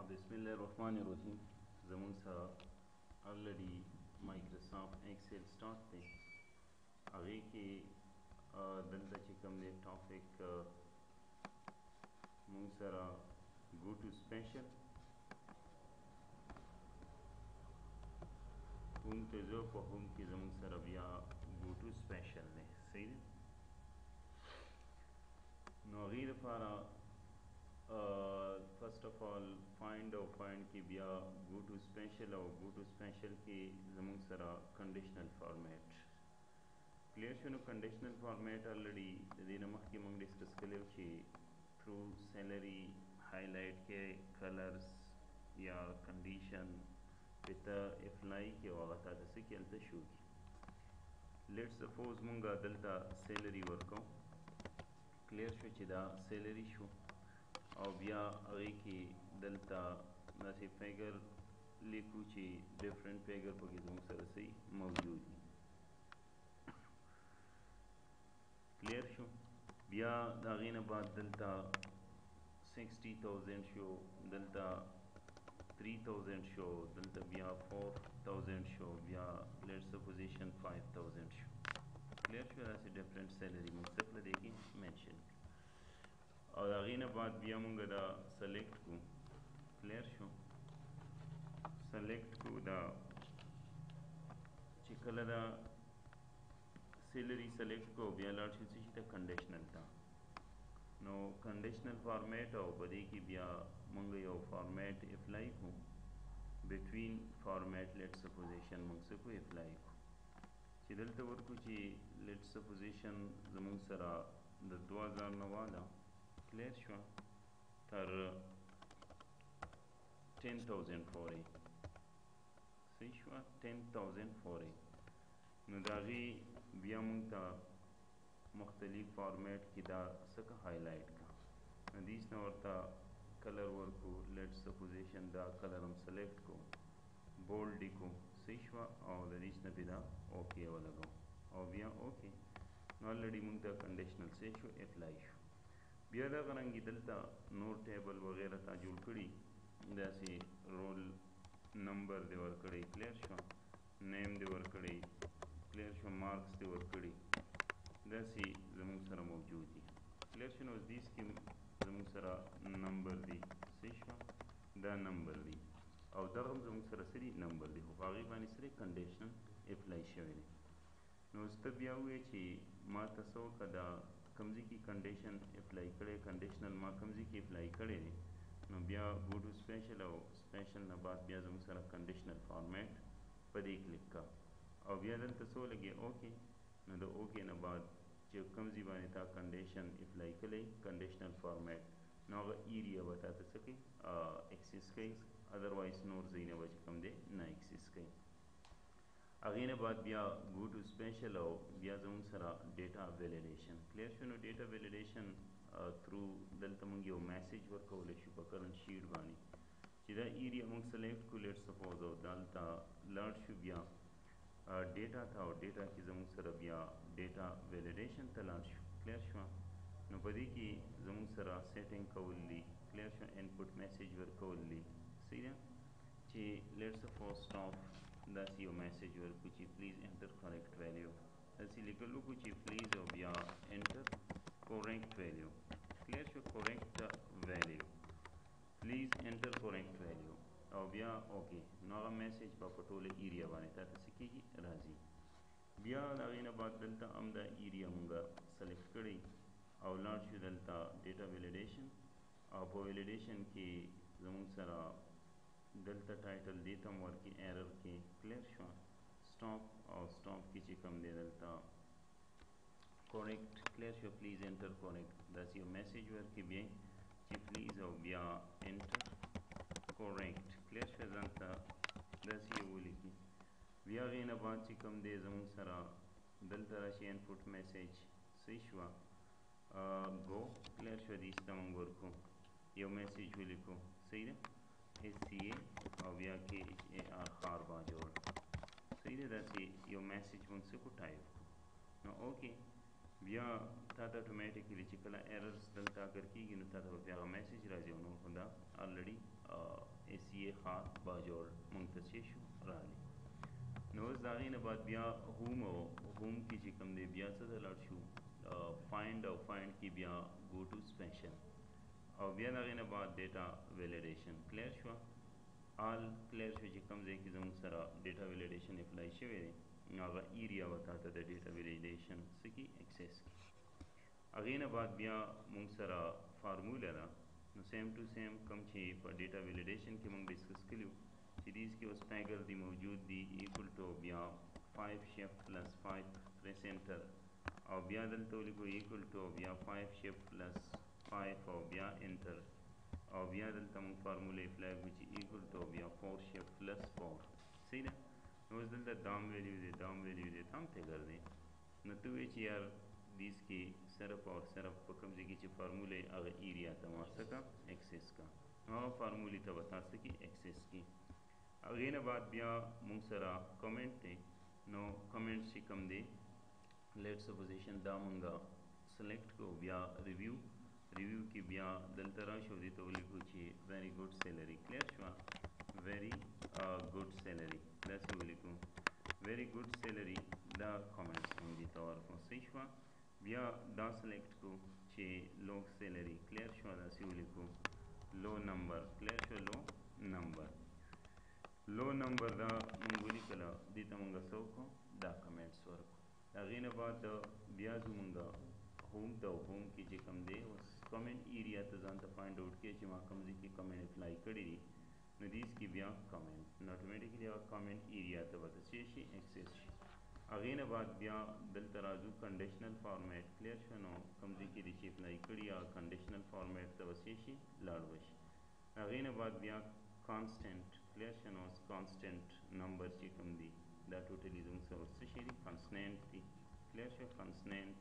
बिस्मिल्लाहिर्रहमानिर्रहीम ज़मून सा ऑलरेडी माइक्रोसॉफ्ट एक्सेल स्टार्ट थे आगे के दलता चिकम दे टॉपिक मूं सरा गो टू स्पेशल होम ते जो को होम की ज़मून सरा बिया गो टू स्पेशल ने सही नो गीर फारा फर्स्ट ऑफ ऑल फाइंड और फाइंड की बिया गो टू स्पेशल और गो टू स्पेशल की ज़मून सरा कंडीशनल फॉर्मेट क्लियर शुनु कंडीशनल फॉर्मेट ऑलरेडी दिन मख की मंग डिस्कस करें कि थ्रू सैलरी हाईलाइट के कलर्स या कंडीशन पिता अप्लाई के वागता जैसे कि अलता शू की लेट्स सपोज मुंगा दलता सैलरी वर्कों क्लियर शो चिदा सैलरी शो और बिया अगे की दलता नसी पेगर लिखू ची डिफरेंट पेगर पकी ज़मून सर से मौजूद है क्लियर शो बिया दागीन बाद दलता 60,000 शो दलता 3,000 शो दलता बिया 4,000 शो बिया लेट्स पोजीशन 5,000 शो क्लियर शो ऐसे डिफरेंट सैलरी मुस्तकल देखी मेंशन और दागीन बाद बिया मुंगा दा सेलेक्ट को क्लियर शो सेलेक्ट को दा चिकल दा सैलरी सेलेक्ट को बिया लार्ज से कंडीशनल था नो कंडीशनल फॉर्मेट और बदी की बिया मंगे यो फॉर्मेट अप्लाई को बिटवीन फॉर्मेट लेट्स सपोजिशन मंगसे को अप्लाई को चिदल तवर को ची लेट्स सपोजिशन ज़मून सरा द 2009 क्लियर शो तर 10,000 फॉरे सही शो 10,000 फॉरे नो दागी बिया मुंगता मुख्तलिफ फॉर्मेट की दा सका हाईलाइट का नदीस नवरता कलर वर्क को लेट्स सपोजिशन दा कलर हम सेलेक्ट को बोल्ड को सही और नदीस न बिदा ओके वाला गो और बिया ओके ऑलरेडी मुंगता कंडीशनल से शो अप्लाई शो बिया दा करंगी दलता नोट टेबल वगैरह ता जुल कड़ी जैसे रोल नंबर देवर कड़ी क्लियर शो नेम देवर कड़ी क्लियर शो मार्क्स देवर कड़ी दसी ज़मून सरा मौजूद है क्लियर शो नज़दीस की ज़मून सरा नंबर दी सही शो दा नंबर दी और दगम ज़मून सरा सरी नंबर दी बागी बानी सरी कंडीशन अप्लाई शवे नोस्तब बिया हुए ची मा तसो कदा कमजी की कंडीशन अप्लाई करे कंडीशनल मा कमजी की अप्लाई करे नो बिया गो टू स्पेशल और स्पेशल न बाद बिया ज़मून सरा कंडीशनल फॉर्मेट पदी क्लिक का और बिया दल तसो लगे ओके न दो ओके न बाद जो कमजी बानी था कंडीशन अप्लाई करे कंडीशनल फॉर्मेट ना एरिया बताते सके एक्सिस कई अदरवाइज नोर जीने बच कम दे ना एक्सिस कई अगेन बाद बिया गो टू स्पेशल और बिया ज़मून सरा डेटा वैलिडेशन क्लियर शुनो डेटा वैलिडेशन थ्रू दलता मंगी वो मैसेज वर्क हो लेशु करंट शीट बानी चिदा एरिया मंग सेलेक्ट को लेट सपोज हो दलता लार्ज शु बिया डेटा था और डेटा की ज़मून सरा बिया डेटा वैलिडेशन तलाश शु क्लियर शु नो बदी की ज़मून सरा सेटिंग कवली क्लियर शु इनपुट मैसेज वर्क कवली सही ची let's suppose stop that's your message where kuchi please enter correct value ऐसी लिखल लो कुछ प्लीज हो बिया enter correct value clear शो correct value please enter correct value और बिया ओके नॉगा मैसेज पा पटोले एरिया बाने था तसिकी राजी बिया दागिना बाद दलता अमदा एरिया मुंगा सेलेक्ट करी और लार्ज शो दलता डेटा वैलिडेशन और वैलिडेशन की ज़मून सरा दलता टाइटल देता हूँ वर्की एरर के क्लियर शो स्टॉप और स्टॉप की चिकम दे दलता करेक्ट क्लियर शो please enter correct that's your message वर्क की भी कि प्लीज हो बिया एंटर करेक्ट क्लियर शो जानता दैट्स ये वो लिखी बिया गई ना बात चिकम दे ज़मून सरा दलता राशि इनपुट मैसेज सही शो गो क्लियर शो दिस्ता मंगोर को यो मैसेज हो लिखो सही है SCA और बिया KHAR खार बाजोड़ सही है दैसी यो मैसेज मुझसे को टाइप को ना ओके बिया ताता ऑटोमेटिकली चिकला एरर्स दलता कर की गिनो ताता बिया मैसेज राजे उन्होंने खुदा ऑलरेडी SCA ښار باجوړ مونږ ته څه شو راغلی. نو اوس د هغې نه بعد بیا هوم کې چې کوم دی بیا څه ته لاړ شو فایند کې بیا گو ټو سپیشل او بیا د هغې نه بعد ډیټا ویلیډیشن کلیر شوه. آل کلیر شو چې کوم ځای کې زموږ سره ډیټا ویلیډیشن اپلای شوی دی نو هغه ایریا به تا ته د ډیټا ویلیډیشن څه کي اکسس کي. هغې نه بعد بیا مونږ سره فارموله ده نو سیم ټو سیم کوم چې په ډیټا ویلیډیشن کې مونږ ډسکس کړي چې دیز کې اوس ټیګر دی موجود دی ایکول ټو بیا 5 شفت پلس 5 پریس انټر او بیا دلته ولیکو ایکول ټو بیا 5 شفت پلس 5 او بیا انټر او بیا دلته مونږ فارموله اپلای کړو چې ایکول ټو بیا 4 شفت پلس 4 صحیح ده. نو اوس دلته دام ویلیو دی دام ویلیو دی دام ټیګر دی نو ته وایې چې یار دیز کې صرف او صرف په کوم ځای کې چې فارموله هغه ایریا ته ما څه کا ایکسس کا نو هغه فارمولې ته به تا څه کې ایکسس کی. هغې نه بعد بیا مونږ سره کمنټ دی نو کمنټ چې کوم دی لیټ سپوزیشن دا مونږه سلیکټ کو بیا ریویو کې بیا دلته راشو دې ته ولیکو چې ویری ګډ سیلري کلیر شوه ویری ګډ سیلري داسې ولیکو ویری ګډ سیلري دا کمنټس مونږ دې ته ورکړو صحیح شوه. بیا دا سلیکټ کو چې لو سیلري کلیر شوه داسې ولیکو لو نمبر کلیر شوه لو نمبر دا مونږ ولیکله دې ته مونږه څه وکړو دا کمنټس ورکړو. د هغې نه بعد بیا ځو مونږه هوم ته هوم کې چې کوم دی اوس کمنټ ایریا ته ځان ته فایند آوټ کړئ چې ما کوم ځای کې کمنټ اپلای کړي دي نو دیز کې بیا کمنټ نو اټومیټیکلی هغه کمنټ ایریا ته به څه شي ایکسس شي. هغې نه بعد بیا دلته راځو کنډیشنل فارمیټ کلیر شو نو کوم ځای کې دې چې اپلای کړي هغه کنډیشنل فارمیټ ته به څه شي لاړ وشي. هغې نه بعد بیا کانسټنټ کلیر شو نو کانسټنټ نمبر چې کوم دی دا ټوټلی زموږ سره څه شي دي کنسټنټ دي کلیر شو کنسټنټ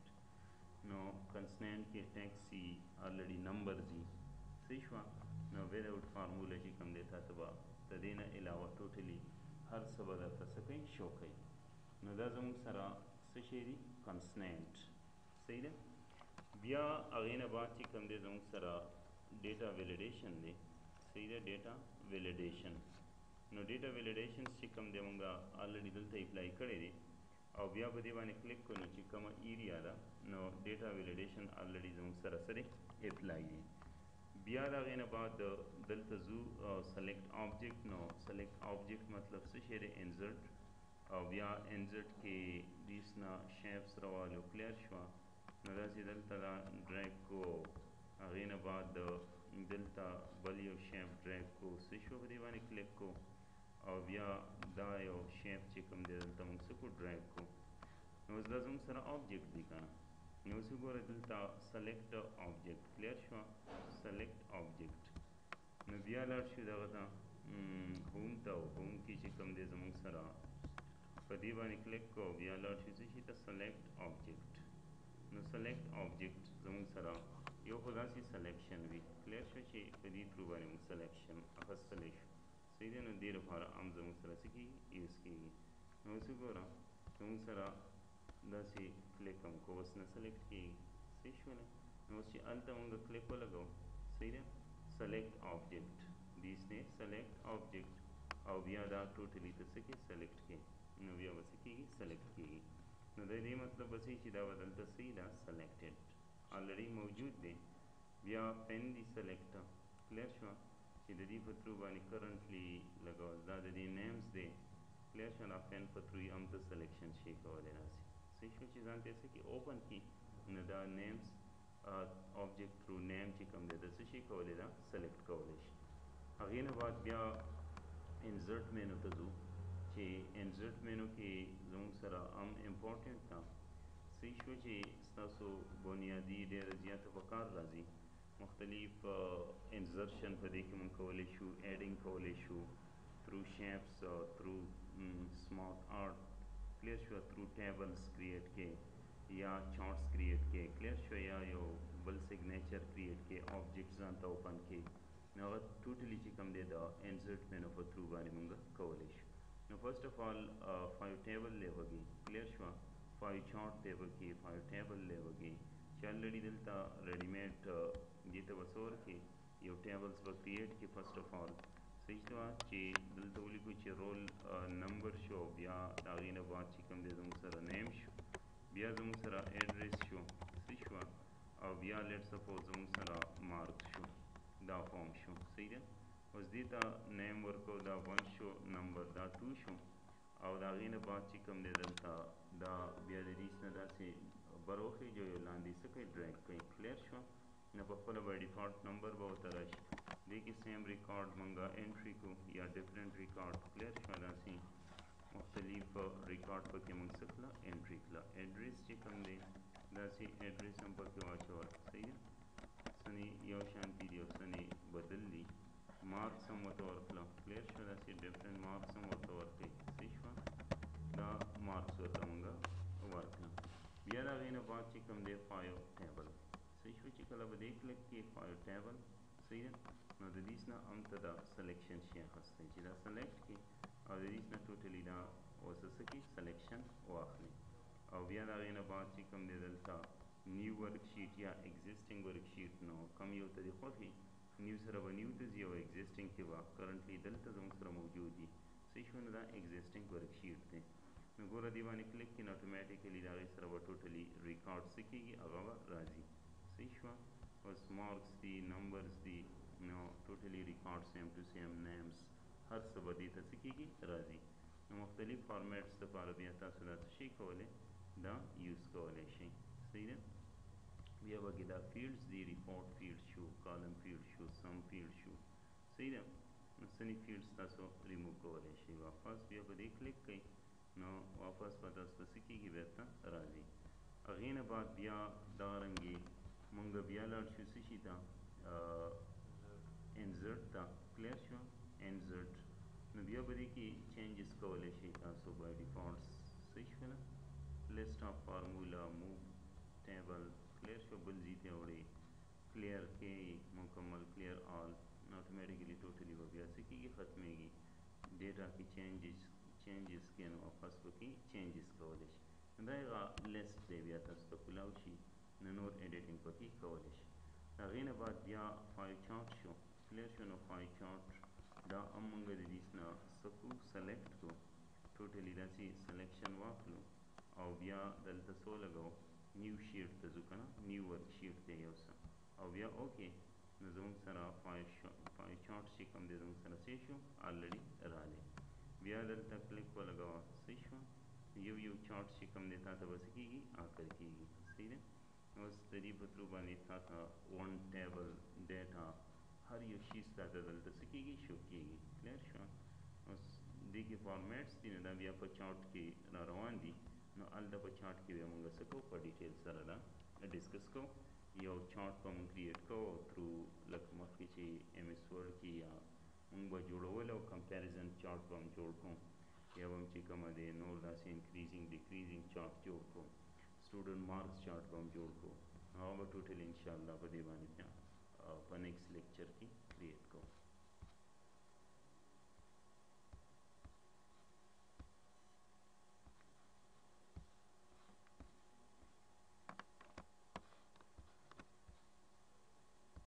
نو کنسټنټ کې ټیکس سی آلریډي نمبر دي صحیح شوه. نو وداوټ فارموله چې کوم دی تا ته به د دې نه علاوه ټوټلی هر څه به درته څه کوي شو کوي نو دا زموږ سره څه شی دي کنسټنټ صحیح ده. بیا هغې نه بعد چې کوم دی زموږ سره ډیټا ویلیډیشن دی صحیح ده ډیټا ویلیډیشن نو ډیټا ویلیډیشن چې کوم دی مونږه آلریډي دلته اپلای کړی دی او بیا به دې باندې کلیک کړو نو چې کومه ایریا ده نو ډیټا ویلیډیشن آلریډي زموږ سره سره اپلای دی. بیا د هغې نه بعد دلته ځو سلیکټ آبجیکټ نو سلیکټ آبجیکټ مطلب څه شی دی انزرټ او بیا انزرټ کې دیس نه شیپس راوالو کلیر شوه نو داسې دلته دا ډریګ کو هغې نه بعد دلته بل یو شیپ ډریګ کو څه شو په دې باندې کلیک کو او بیا دا یو شیپ چې کوم دی دلته موږ څه کو ډریګ کو نو اوس دا زموږ سره آبجیکټ دی که نه نو اوس وګوره دلته سلیکټ آبجیکټ کلیر شوه سلیکټ آبجیکټ نو بیا لاړ شو دغه ته هوم ته هوم کې چې کوم دی زموږ سره په دې باندې کلیک کو بیا لاړ شو څه شي ته سلیکټ آبجیکټ نو سلیکټ آبجیکټ زموږ سره یو خو داسې سلیکشن وي کلیر شو چې په دې تھرو باندې موږ سلیکشن اخیستلی شو صحیح دی. نو دې لپاره هم زموږ سره څه کېږي یوز کېږي. نو اوس وګوره زموږ سره داسې کلیک هم کو اوس نه سلیکټ کېږي صحیح شوله نو اوس چې هلته موږ کلیک ولګو صحیح ده سلیکټ آبجیکټ دیس دی سلیکټ آبجیکټ او بیا دا ټوټلی ته څه کې سلیکټ کې نو بیا به څه کېږي سلیکټ کېږي نو د دې مطلب به چې دا به دلته صحیح ده سلیکټډ آلریډي موجود دی. بیا پین دی سلیکټ کلیر شوه چې د دې په تھرو باندې کرنټلی لګول دا د دې نیمز دی کلیر شوه دا پین په تھرو یې هم ته سلیکشن شي کولی داسې صحیح شو چې ځان ته یې څه کړي اوپن کړي نو دا نیمز آبجیکټ تھرو نیم چې کوم دی د څه شي کولی دا سلیکټ کولی شي. هغې نه بعد بیا انزرټ مینو ته ځو چې انزرټ مینو کې زموږ سره هم امپورټنټ ده صحیح شو چې ستاسو بنیادي ډېره زیاته په کار راځي مختلف انزرشن په دې کې موږ کولی شو ایډینګ کولی شو تھرو شیپس تھرو سمارټ آرټ کلیر شو تھرو ټیبلز کریټ کې یا چارټس کریټ کې کلیر شو یا یو بل سیګنیچر کریټ کې آبجیکټ ځان ته اوپن کې نو هغه ټوټلی چې کوم دی د انزرټ مینو په تھرو باندې موږ کولی شو. نو فرسٹ اف آل 5 ټیبل لی وږي کلیر شوه 5 چارټ دی وږي 5 ټیبل لی وږي چې آلریډي دلته ریډیمیډ دې ته به څه ورکړي یو ټیبلز به کریټ کړي فرسٹ اف آل صحیح شوه چې دلته ولیکو چې رول نمبر شو، بیا د هغې نه بعد چې کوم دی زموږ سره نیم شو، بیا زموږ سره ایډریس شو، صحیح شوه، او بیا لیټ سپوز زموږ سره مارک شو، دا فارم شو. صحیح ده. اوس دې ته نیم ورکو، دا 1 شو، نمبر دا 2 شو، او د هغې نه بعد چې کوم دی دلته دا بیا د دې نه داسې بر وخېږو، یو لاندې څه کوي ډریګ کوي. کلیر شوه. نو په خپله به ډیفالټ نمبر به ورته راشي. دې کې سیم ریکارډ مونږه انټري کو یا ډفرنٹ ریکارډ. کلیر شوه. داسې مختلف ریکارډ پکې مونږ څه کړه انټري کړه. ایډریس چې کوم دی داسې ایډریس هم پکې واچول. صحیح ده. څنې یو شانتي دي او څنې بدل دي. مارکس هم ورته ورکړه. کلیر شوه. داسې ډفرنٹ مارکس هم ورته ورکړئ. صحیح شوه. دا مارکس ورته مونږه ورکړه. بیا د هغې نه بعد چې کوم دی فایو ټیبل. صحیح شو چې کله به دې کلیک کې فایو ټیبل. صحیح ده. نو د دې نه هم ته دا سلیکشن شي اخیستی چې دا سلیکټ کړي او د دې نه ټوټلی دا اوس څه کړي سلیکشن واخلي. او بیا د هغې نه بعد چې کوم دی دلته نیو ورک شیټ یا ایگزسټنګ ورک شیټ، نو کم یو ته دې خوښ وي نیو سره به نیو ته ځي او ایگزسټنګ کې به کرنټلی دلته زموږ سره موجود وي. صحیح شو. نو دا ایگزسټنګ ورک شیټ دی. نو ګوره دې باندې کلیک کړي نو اټومیټیکلی د هغې سره به ټوټلی ریکارډ څه کېږي هغه به راځي. صحیح شوه. اوس مارکس دي، نمبرز دي، نو ټوټلی ریکارډ سیم ټو سیم، نیمز، هر څه به دې ته څه کېږي راځي. نو مختلف فارمیټس دپاره بیا تاسو دا څه شئ کولی دا یوز کولی شئ. صحیح ده. بیا به کې دا فیلډز دي، ریپورټ فیلډ شو، کالم فیلډ شو، سم فیلډ شو. صحیح ده. نو ځینې فیلډز تاسو ریموو کولی شئ. واپس بیا به دې کلیک کوئ نو واپس به تاسو ته څه کېږي بیرته راځي. هغې نه بعد بیا دغرنګې مونږ بیا لاړ شو څه شي ته انزرټ ته. کلیر شو. انزرټ. نو بیا به دې کې چینجز کولی شئ تاسو بای ډیفالټس. صحیح شوله. لیسټ آف فارمولا، موو ټیبل. کلیر شو. بل ځای ته وړئ. کلیر کې مکمل کلیر آل. نو اټومیټیکلی ټوټلی به بیا څه کېږي ختمیږي. ډیټا کې چینجز کې نو واپس پکې چینجز کولی شي. دا هغه لیست دی بیا تاسو ته کولاو شي نو نور ایډیټینګ پکې کولی شي. د هغې نه بعد بیا فایو چارټ شو. کلیر شو. نو فایو چارټ دا هم مونږ د دې نه څه کړو سلیکټ کړو. ټوټلی داسې سلیکشن واخلو او بیا دلته څه ولګوو نیو شیټ ته ځو که نه، نیو ورک شیټ دی یو څه، او بیا اوکې. نو زموږ سره فایو چارټ چې کوم دی زموږ سره څه شو آلریډي رالی. بیا دلته کلیک ولګوه. صحیح شوه. یو یو چارټ چې کوم دی تا ته به څه کېږي آکر کېږي. صحیح دی. اوس د دې په ترو باندې تا ته ون ټیبل ډیټا هر یو شي تا ته دلته څه کېږي شو کېږي. کلیر شوه. اوس دې کې فارمیټس دي نو دا بیا په چارټ کې را روان دي. نو هلته په چارټ کې بیا مونږ څه کوو په ډیټیل سره دا ډسکس کوو. یو چارټ به مونږ کریټ کوو ترو لکه مخکې چې ایم ایس ورډ کې یا مونږ به جوړول او کمپیریزن چارټ به هم جوړ کوو، یا به هم چې کومه دی نور داسې انکریزینګ ډیکریزینګ چارټ جوړ کوو، سټوډنټ مارکس چارټ به هم جوړ کوو. هغه به ټوټل انشاءالله په دې باندې بیا په نیکسټ لیکچر کې